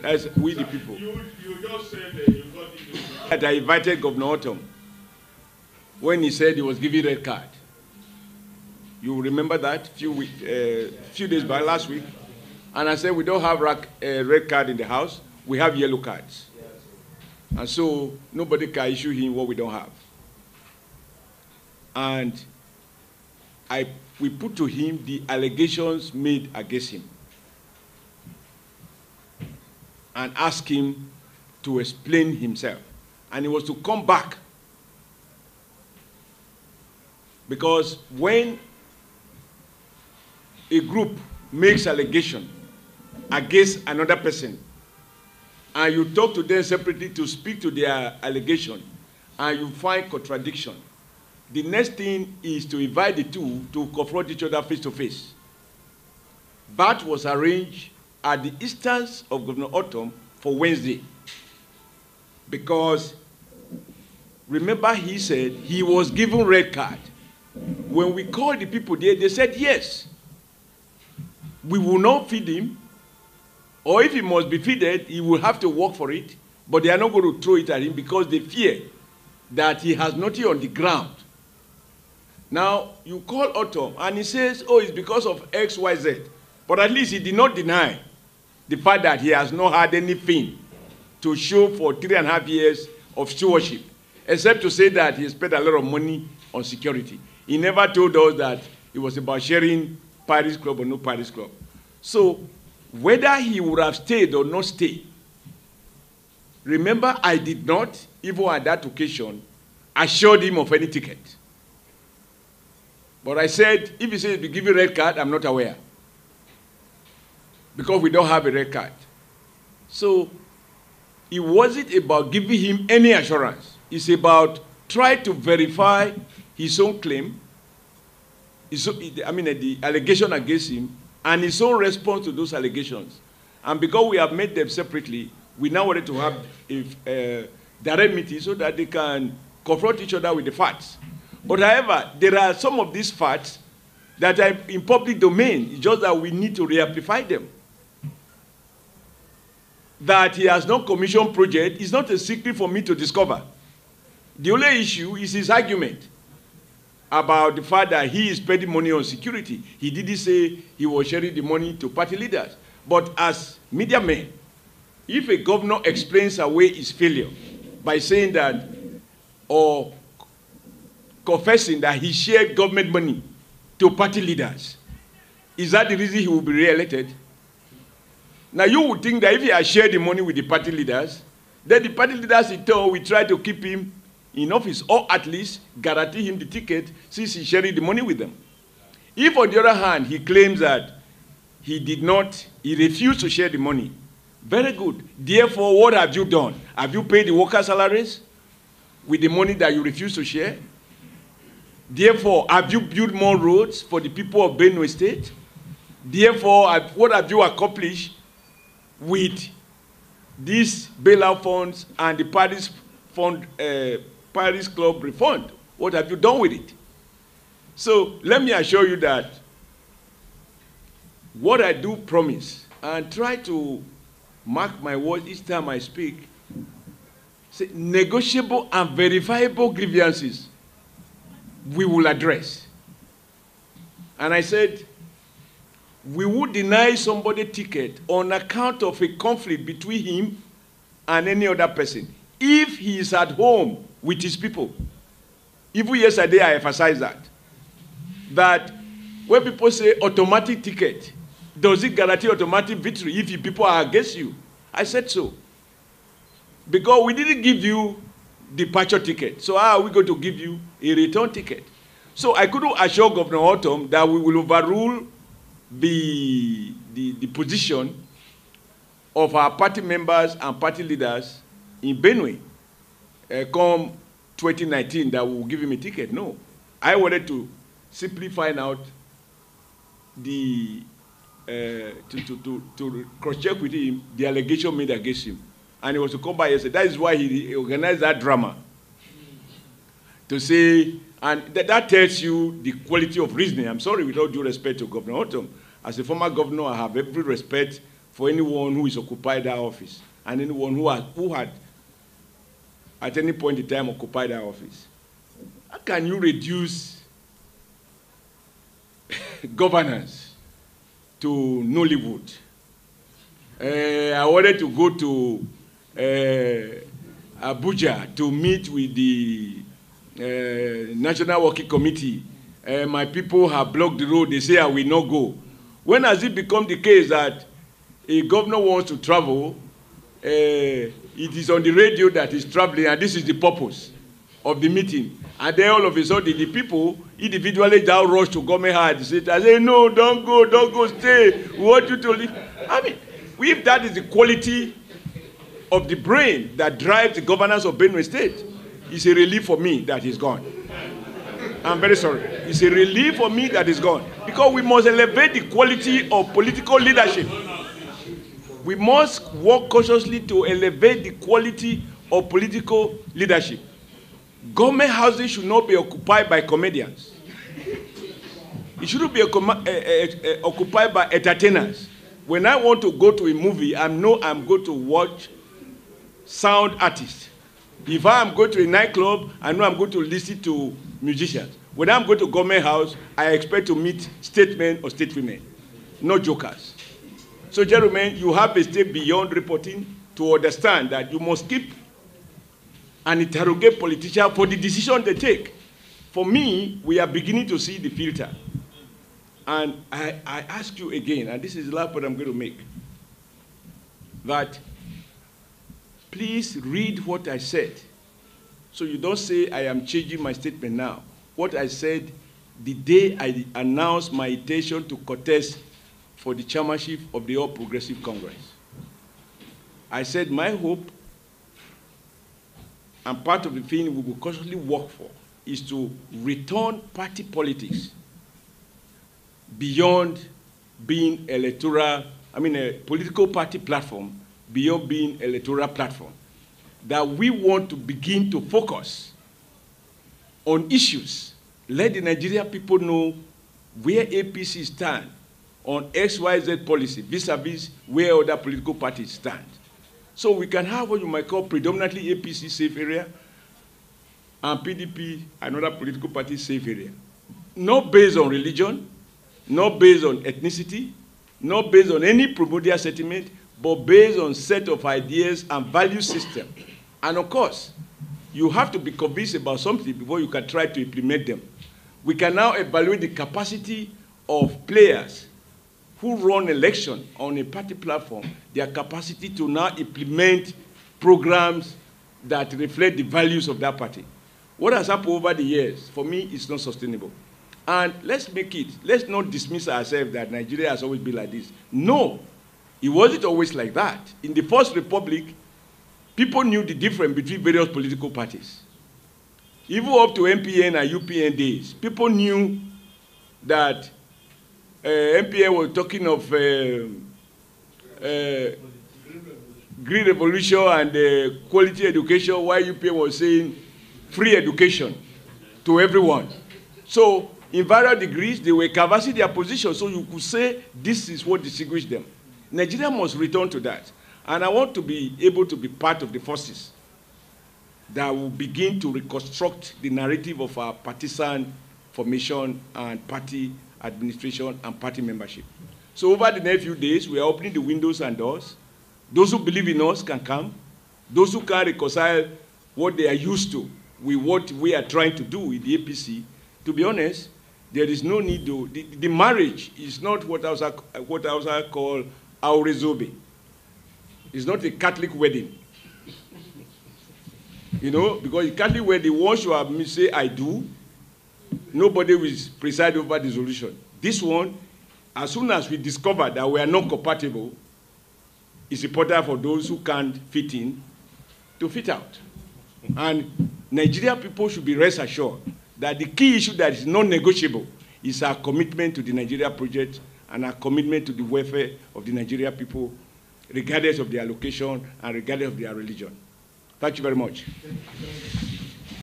That's we the people. You just said that you got it. That I invited Governor Autumn when he said he was giving red card. You remember that few days back, last week? And I said we don't have red card in the house. We have yellow cards. And so nobody can issue him what we don't have. And we put to him the allegations made against him and asked him to explain himself. And he was to come back. Because when a group makes allegation against another person, and you talk to them separately to speak to their allegation, and you find contradiction, the next thing is to invite the two to confront each other face to face. That was arranged at the instance of Governor Autumn for Wednesday. Because, remember, he said he was given red card. When we called the people there, they said, yes, we will not feed him, or if he must be feeded, he will have to work for it, but they are not going to throw it at him because they fear that he has nothing on the ground. Now, you call Autumn, and he says, oh, it's because of X, Y, Z. But at least he did not deny the fact that he has not had anything to show for 3.5 years of stewardship, except to say that he spent a lot of money on security. He never told us that it was about sharing Paris Club or no Paris Club. So, whether he would have stayed or not stayed, remember, I did not, even at that occasion, assure him of any ticket. But I said, if he says we give you a red card, I'm not aware. Because we don't have a red card. So, it wasn't about giving him any assurance. It's about trying to verify his own claim, the allegation against him, and his own response to those allegations. And because we have made them separately, we now wanted to have a direct meeting so that they can confront each other with the facts. But however, there are some of these facts that are in public domain. It's just that we need to re-amplify them. That he has not commissioned project is not a secret for me to discover. The only issue is his argument about the fact that he is spending money on security. He didn't say he was sharing the money to party leaders. But as media men, if a governor explains away his failure by saying that, or confessing that he shared government money to party leaders, is that the reason he will be re-elected? Now, you would think that if he has shared the money with the party leaders, then the party leaders in turn will try to keep him in office, or at least guarantee him the ticket since he's sharing the money with them. If, on the other hand, he claims that he refused to share the money, very good. Therefore, what have you done? Have you paid the workers' salaries with the money that you refused to share? Therefore, have you built more roads for the people of Benue State? Therefore, what have you accomplished with these bailout funds and the Paris Club refund? What have you done with it? So let me assure you that what I do promise, and try to mark my words each time I speak, say negotiable and verifiable grievances we will address. And I said, we would deny somebody a ticket on account of a conflict between him and any other person if he is at home with his people. Even yesterday I emphasized that when people say automatic ticket, does it guarantee automatic victory if the people are against you? I said so. Because we didn't give you departure ticket. So how are we going to give you a return ticket? So I couldn't assure Governor Autumn that we will overrule the position of our party members and party leaders in Benue come 2019 that we will give him a ticket. No. I wanted to simply find out to cross-check with him the allegation made against him. And he was to come by and say, that is why he organized that drama. To say, and that tells you the quality of reasoning. I'm sorry, with all due respect to Governor Autumn. As a former governor, I have every respect for anyone who is occupied that office and anyone who had at any point in time occupied that office. How can you reduce governance to Nollywood? I wanted to go to Abuja to meet with the National Working Committee. My people have blocked the road. They say I will not go. When has it become the case that a governor wants to travel, it is on the radio that he's traveling, and this is the purpose of the meeting. And then all of a sudden, the people individually now rush to government house. I say, no, don't go, stay. We want you to leave. I mean, if that is the quality of the brain that drives the governance of Benue State, it's a relief for me that he's gone. I'm very sorry. It's a relief for me that he's gone. Because we must elevate the quality of political leadership. We must work cautiously to elevate the quality of political leadership. Government housing should not be occupied by comedians. It shouldn't be occupied by entertainers. When I want to go to a movie, I know I'm going to watch sound artists. If I'm going to a nightclub, I know I'm going to listen to musicians. When I'm going to government house, I expect to meet statesmen or stateswomen, not jokers. So, gentlemen, you have a step beyond reporting to understand that you must keep and interrogate politicians for the decision they take. For me, we are beginning to see the filter. And I ask you again, and this is the last point I'm going to make, that please read what I said. So you don't say I am changing my statement now. What I said the day I announced my intention to contest for the chairmanship of the All Progressive Congress. I said my hope, and part of the thing we will constantly work for, is to return party politics beyond being electoral, a political party platform, beyond being electoral platform. That we want to begin to focus on issues. Let the Nigerian people know where APC stand on XYZ policy vis-a-vis where other political parties stand. So we can have what you might call predominantly APC safe area and PDP, another political party safe area. Not based on religion, not based on ethnicity, not based on any primordial sentiment, but based on set of ideas and value system. And of course, you have to be convinced about something before you can try to implement them. We can now evaluate the capacity of players who run election on a party platform, their capacity to now implement programs that reflect the values of that party. What has happened over the years, for me, is not sustainable. And let's not dismiss ourselves that Nigeria has always been like this. No, it wasn't always like that. In the First Republic, people knew the difference between various political parties. Even up to MPN and UPN days, people knew that MPN was talking of green revolution and quality education, while UPN was saying free education to everyone. So, in various degrees, they were canvassing their position, so you could say this is what distinguished them. Nigeria must return to that. And I want to be able to be part of the forces that will begin to reconstruct the narrative of our partisan formation and party administration and party membership. So over the next few days, we are opening the windows and doors. Those who believe in us can come. Those who can reconcile what they are used to with what we are trying to do with the APC, to be honest, there is no need to, the marriage is not what I call Aurezobe. It's not a Catholic wedding. You know, because a Catholic wedding, once you have me say I do, nobody will preside over the solution. This one, as soon as we discover that we are not compatible, it's important for those who can't fit in to fit out. And Nigerian people should be rest assured that the key issue that is non-negotiable is our commitment to the Nigeria project and our commitment to the welfare of the Nigerian people, regardless of their location and regardless of their religion. Thank you very much.